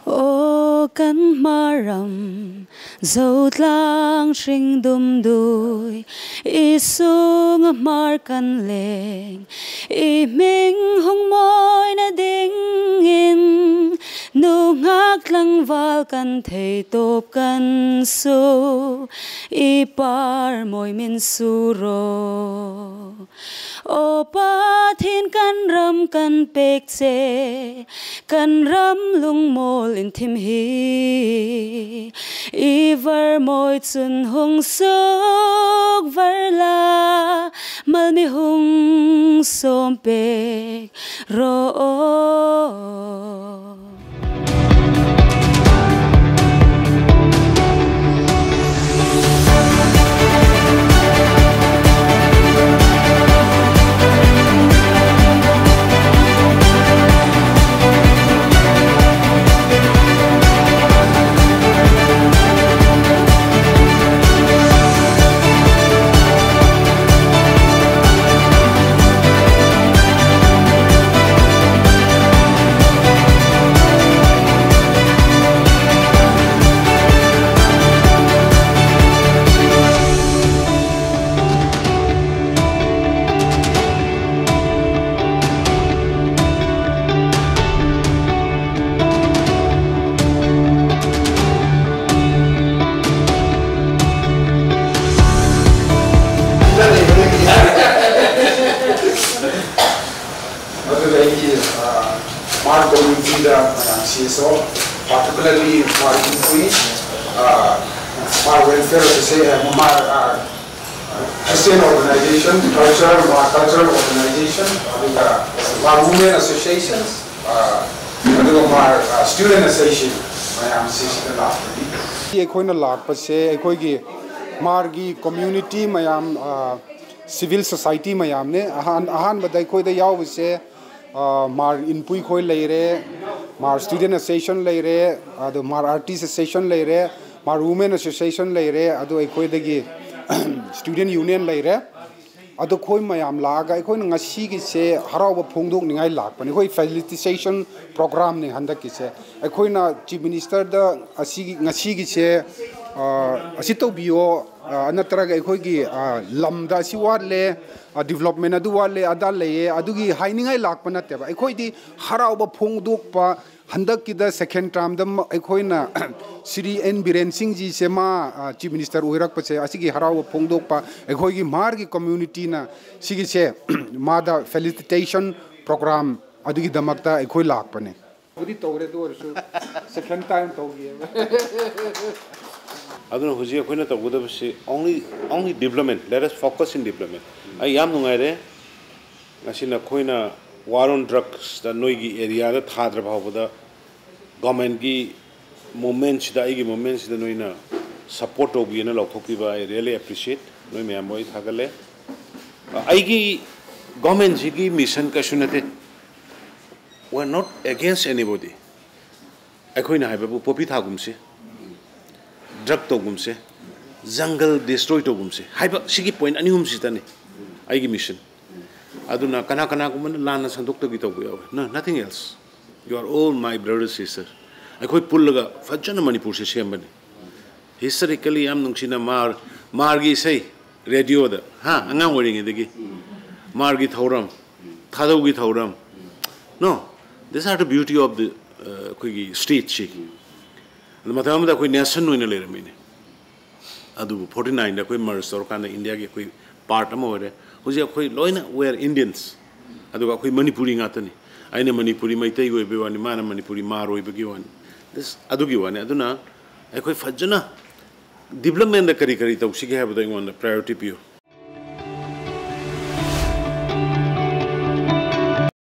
O kan maram dâu lang shing dum đuôi isung mar kan leng I ming hong môi na ding in nu ngak lang val kan thei top kan su I par môi min su ro o pa thin kan ram kan pek che kan ram lung mol in thim hi I var môi chun hung sok var la mal mi hung som pek ro Hmar community Biren CSOs, particularly Hmar employees, Hmar welfare Hmar Christian organization, cultural organization, Hmar women associations, Hmar student association. अखोइना लापसे अखोइगी मार्गी community मयाम civil society मयाम ने अहान बदाई खोइदा यावसे मार इनपुई खोइ लेरे मार स्टूडेंट एसोसिएशन लेरे अदो मार आर्टिस्ट एसोसिएशन लेरे मार वुमेन एसोसिएशन लेरे अदो अखोइदगी स्टूडेंट यूनियन लेरे अदो खोइ मयाम लागा अखोइना ngasi gi se harawa phongdok ningai lakpani khoi felicitation program ni handak ki se अखोइना चीफ मिनिस्टर दा असि ngasi gi se असि तोबियो अनतरग अखोइगी लमदा असि वाले डेवलपमेंट अदु वाले अदा लेये अदुगी हाइनिंgai लाकप नतेबा अखोइदी हरावबा फोंगदोकपा हंदक की सेकेंड टर्म दम अखोइना श्री एन बीरेन सिंह जी से मा चीफ मिनिस्टर ओइरक पसे असिगी हरावबा फोंगदोकपा अखोइगी मार की कम्युनिटी ना सिगी से मादा फेलिसिटेशन प्रोग्राम अदुगी दमकता अखोइ लाकपने बुदी तोरे दोरसु सेकेंड टाइम तोगी aduna huji akoina tawgudabasi only development. Let us focus in development. I yam nungaire ngasina khoina war on drugs da noigi area da thadra bhawda government gi moments da igi moments da noina support ogi na lokhokiba I really appreciate noi me amoi thagale aigi government gi mission ka sunate we are not against anybody akoina haibabu popi thagumse drug to gumse jungle destroy to gumse haiba sigi point ani hum sitane aigi mission aduna kana gumana lana sanduk to gito go no nothing else you are all my brothers sisters akoi pullaga fajjana manipur se sembani historically am nungsina margi sei radio da ha angang wering edegi margi thoram thadaugi thoram no these are the beauty of the koigi street chic the matamda koi nation no inale ramine adu 49 da koi merge or kana India ge koi part am ore hoji koi loina we are Indians adu koi manipuri ngatani aina manipuri maitai go be wani mana manipuri maro be gi wani this adu gi wani aduna koi fajjana development da kari tawsige have the one priority pio